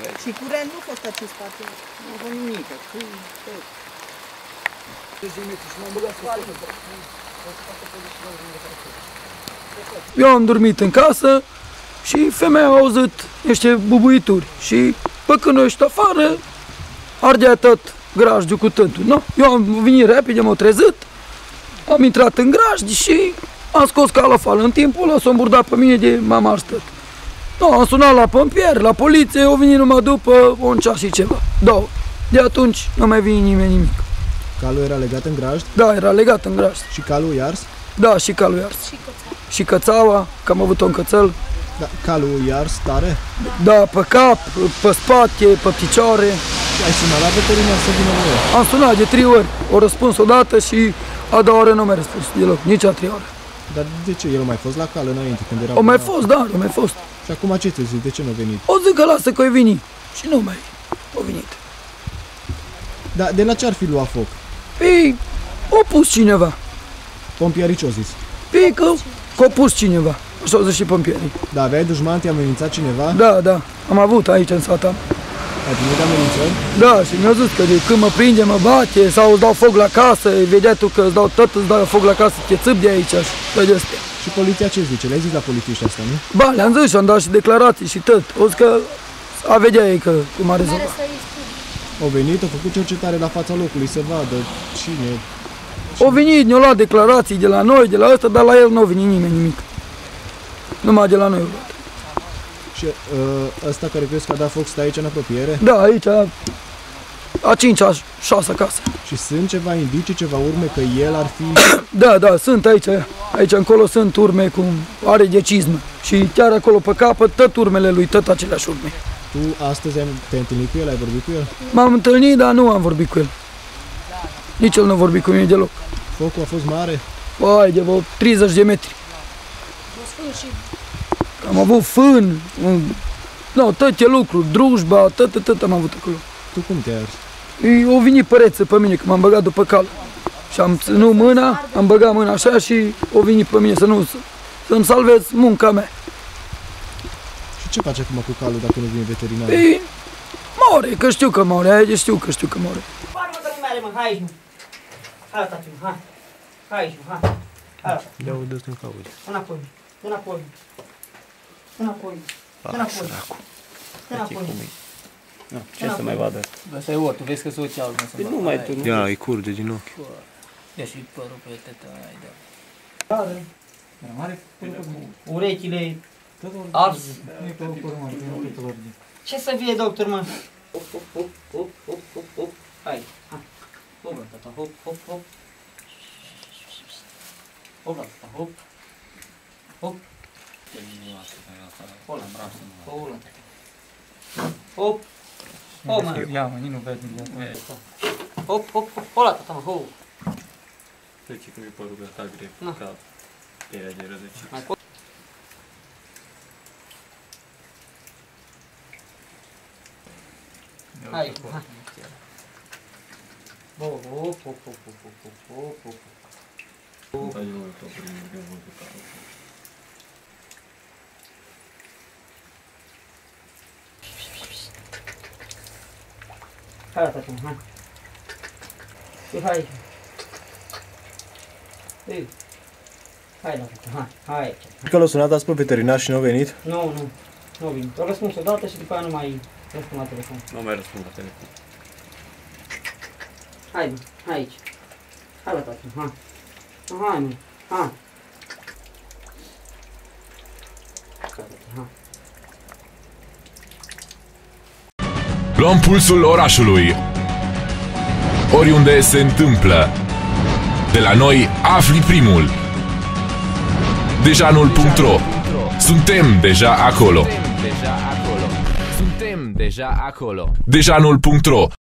Și curent nu fost acest spate. Nu avem nimic. Eu am dormit în casă și femeia a auzit niște bubuituri și pe când eu ești afară, ardea tot grajdul cu tântul. No? Eu am venit repede, m-am trezit, am intrat în grajd și am scos calafală. În timpul ăla s-a îmburdat pe mine de mama aștept. No, am sunat la pompieri, la poliție, au venit numai după un ceas și ceva, 2. De atunci nu mai vine nimeni nimic. Calul era legat în grajd? Da, era legat în grajd. Și calul e ars? Da, și calul e ars. Și cățaua, că am avut un cățel. Da, calul e ars tare? Da, pe cap, pe spate, pe picioare. Ai sunat la veterinar să vină la el? Am sunat de 3 ori, o răspuns odată și a doua oră nu mi-a răspuns deloc, nici a 3 ore. Dar de ce? El a mai fost la cal înainte, când era... O mai fost, da, o mai fost. Și acum ce ți-a zis? De ce nu a venit? O zic că lasă că o veni și nu mai a venit. Dar de la ce ar fi luat foc? Păi, o pus cineva. Pompierii ce-au zis? Păi că o pus cineva, așa au zis și pompierii. Da, aveai dușman, te-a amenințat cineva? Da, da, am avut aici în sat am. Ai primit amenințări? Da, și mi-a zis că de când mă prinde, mă bate sau îți dau foc la casă, vedea tu că îți dau tot, îți dau foc la casă, te țâp de aici și pe de-astea. Și poliția ce zice? Le-ai zis la polițiști asta, nu? Ba, le-am zis și am dat și declarații și tot. O zis că a vedea ei că cum a rezolvat. Au venit, au făcut cercetare la fața locului să vadă cine... Au venit, ne-au luat declarații de la noi, de la ăsta, dar la el nu a venit nimeni nimic. Numai de la noi au luat. Și ăsta care crezi că a dat foc stă aici în apropiere? Da, aici, a 5-a, 6-a casă. Și sunt ceva indicii, ceva urme că el ar fi... Da, da, sunt aici, aici încolo sunt urme cum are de cizmă. Și chiar acolo pe capăt, tot urmele lui, tot aceleași urme. Tu astăzi te-ai întâlnit cu el, ai vorbit cu el? M-am întâlnit, dar nu am vorbit cu el. Nici el nu a vorbit cu mine deloc. Focul a fost mare? Păi, de vreo 30 de metri. Am avut fân, no, toate lucruri, drujba, tot am avut acolo. Tu cum te-ai ars? Au venit păreță pe mine, că m-am băgat după cal. Și am ținut mâna, am băgat mâna așa și au venit pe mine să-mi salvez munca mea. Și ce faci acum cu calul dacă nu vine veterinarul? Păi, moare, că știu că moare, aia știu că moare. Hai mă, că nu mere, mă, hai aici, mă. Hai, tati, mă, hai. Hai aici, mă, hai. Hai. Ia-o dă-ți în cauză. Înapoi, înapoi. Înapoi. Înapoi. Înapoi. Ce să mai vadă? Asta e ortul, vezi că s-o ceau. Nu mai tu. Ia, îi curge din ochi. Ia și părul pe tătă, hai, da. Tare. Urechile ars. Ce să fie, doctor, mă? Hop, hop, hop, hop, hop, hop, hop. Hai, hai. Hop, tata, hop, hop, hop. Hop, tata, hop. Hop. Hop, hop, hop. Hop, mă. Ia, mă, nici nu vezi. Hop, hop, hop. Hola, tata, mă, hop. Trece că mi părul că ta greu, ca perea de rădăcini. Hai, hai. Hop, hop, hop, hop, hop, hop, hop, hop. Dai eu tot primul de mult ca. Hai, tata, hai. Hai. Ei. Hai, tata, hai. Că l-a sunat azi pe veterinar și nu a venit? Nu, nu vin. A răspuns odată și după aia nu mai răspund la telefon. Nu mai răspund la telefon. Hai, mă, hai aici. Hai la tata, hai. Hai, mă, hai. Luăm pulsul orașului. Oriunde se întâmplă. De la noi afli primul. Dejanul.ro. Suntem deja acolo. Dejanul.ro.